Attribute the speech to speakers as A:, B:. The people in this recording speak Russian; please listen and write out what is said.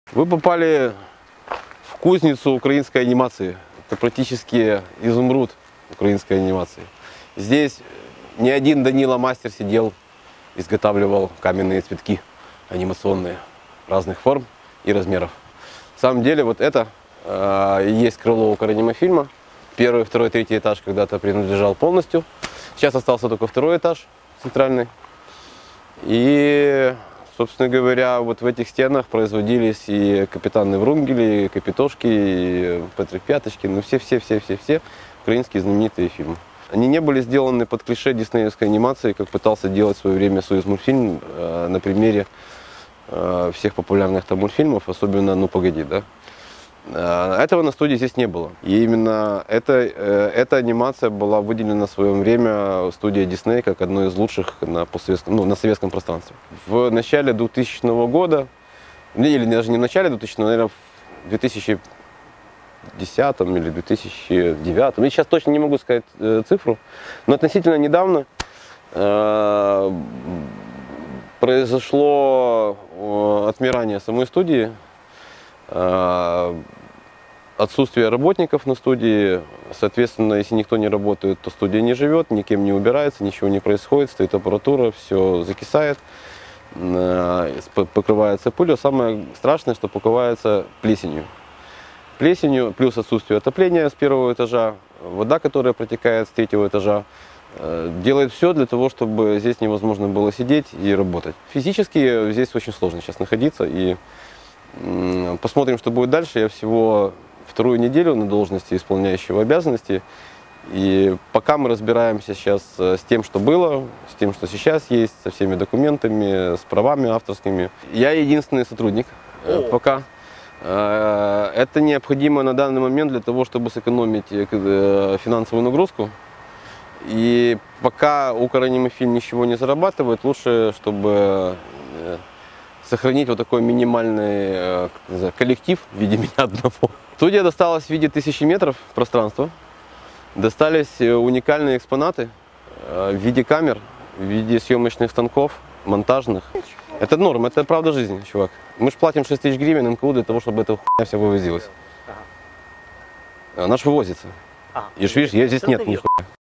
A: Вы попали в кузницу украинской анимации. Это практически изумруд украинской анимации. Здесь не один Данила мастер сидел, изготавливал каменные цветки анимационные разных форм и размеров. На самом деле вот это и есть крыло укроанимафильма. Первый, второй, третий этаж когда-то принадлежал полностью. Сейчас остался только второй этаж центральный. И, собственно говоря, вот в этих стенах производились и капитаны Врунгели, и Капитошки, и Патрик Пяточки, ну все украинские знаменитые фильмы. Они не были сделаны под клише диснеевской анимации, как пытался делать в свое время Союзмультфильм на примере всех популярных там мультфильмов, особенно «Ну погоди», да? Этого на студии здесь не было. И именно эта анимация была выделена в свое время студией Disney как одной из лучших на советском пространстве. В начале 2000 года, или даже не в начале 2000, наверное, в 2010 или 2009, я сейчас точно не могу сказать цифру, но относительно недавно произошло отмирание самой студии, отсутствие работников на студии, соответственно, если никто не работает, то студия не живет, никем не убирается, ничего не происходит, стоит аппаратура, все закисает, покрывается пылью. Самое страшное, что покрывается плесенью. Плесенью плюс отсутствие отопления с первого этажа, вода, которая протекает с третьего этажа, делает все для того, чтобы здесь невозможно было сидеть и работать. Физически здесь очень сложно сейчас находиться, и посмотрим, что будет дальше. Я всего вторую неделю на должности исполняющего обязанности, и пока мы разбираемся сейчас с тем, что было, с тем, что сейчас есть, со всеми документами, с правами авторскими. Я единственный сотрудник пока. Это необходимо на данный момент для того, чтобы сэкономить финансовую нагрузку. И пока укроанимафильм ничего не зарабатывает, лучше, чтобы сохранить вот такой минимальный коллектив в виде меня одного. Студия досталась в виде 1000 метров пространства. Достались уникальные экспонаты в виде камер, в виде съемочных станков, монтажных. Это норм, это правда жизни, чувак. Мы же платим 6000 гривен НКУ для того, чтобы эта хуйня вся вывозилась. Она ж вывозится. И ж видишь, ее здесь нет нихуя.